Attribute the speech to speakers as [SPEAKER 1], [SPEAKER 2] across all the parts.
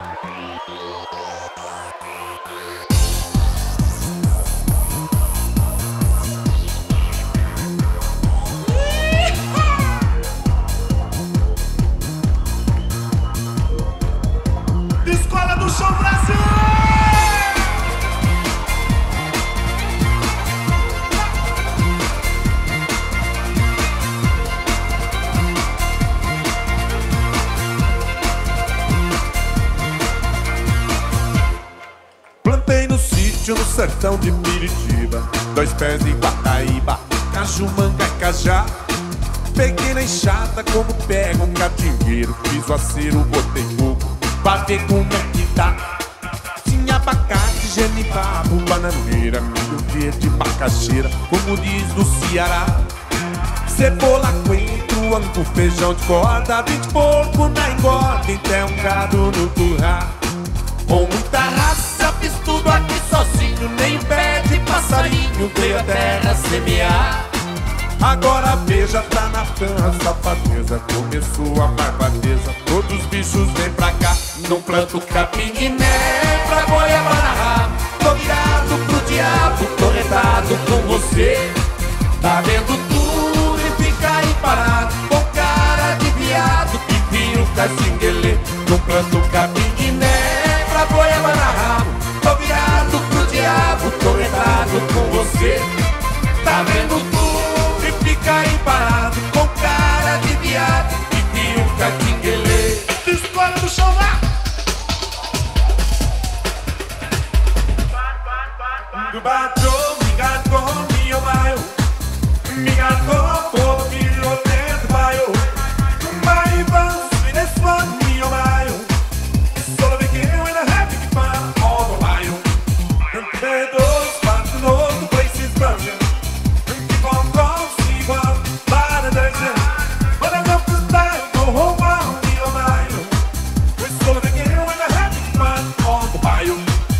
[SPEAKER 1] Escola do Chão Brasil! Plantei no sítio, no sertão de Piritiba, 2 pés em Guataíba, caju, manga, cajá. Peguei na enxada como pega um catingueiro, fiz o acero, botei fogo pra ver como é que tá. Tinha abacate, genipapo, bananeira, milho verde, macaxeira, como diz no Ceará. Cebola, coentro, angu, feijão de corda, 20 porco na engorda, até um gado no curral. Com muita raça, fiz tudo aqui sozinho, nem pé de passarinho veio a terra semear. Agora veja, tá na terra safadeza, começou a barbadeza, todos os bichos vêm pra cá. Não planto capim-guiné pra goiaba na rabo, tô virado pro diabo, tô retado com você. Tá vendo tudo e fica aí parado, com cara de viado, pipinho, cacinguelê. Não planto capim-guiné pra goiaba na rabo, tô virado pro diabo, tô retado com você. Tá vendo tudo e fica aí parado, com cara de viado, pipinho, cacinguelê. Escola do Chão lá! Do bato, me gato, mio maio, mi gato, por mio dentro maio, mai van, this one, mio maio, solo begin with a happy fun, all the maio. Those spots in all the places burning, keep on going, see one, by the dozen, but I love this time, go home, mio maio, we solo begin with a happy fun, all the maio.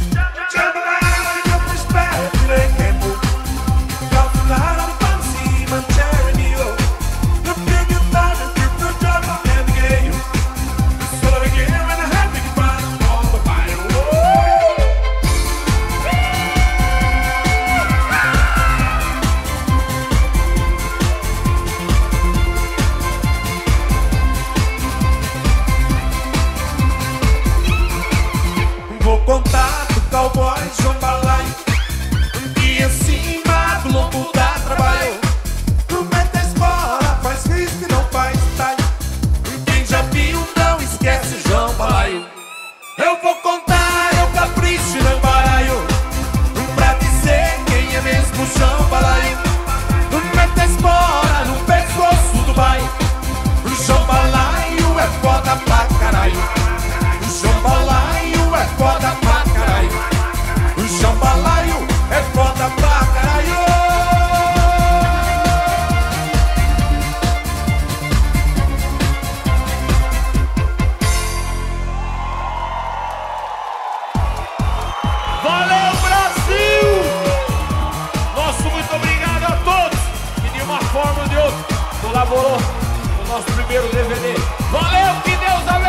[SPEAKER 1] Vou contar do cowboy João Balaio, que em cima do lombo dá trabalho. Mete a espora, faz risco e não faz talho. Quem já viu não esquece João Balaio. Eu vou contar, eu capricho e não baraio, pra dizer quem é mesmo João Balaio. Mete a espora no pescoço do bairro. O João Balaio é foda pra caralho. O João Balaio é foda pra caralho. O João Balaio é foda pra caralho.
[SPEAKER 2] Valeu, Brasil! Nosso muito obrigado a todos que de uma forma ou de outra colaborou no nosso primeiro DVD. Valeu, que Deus abençoe!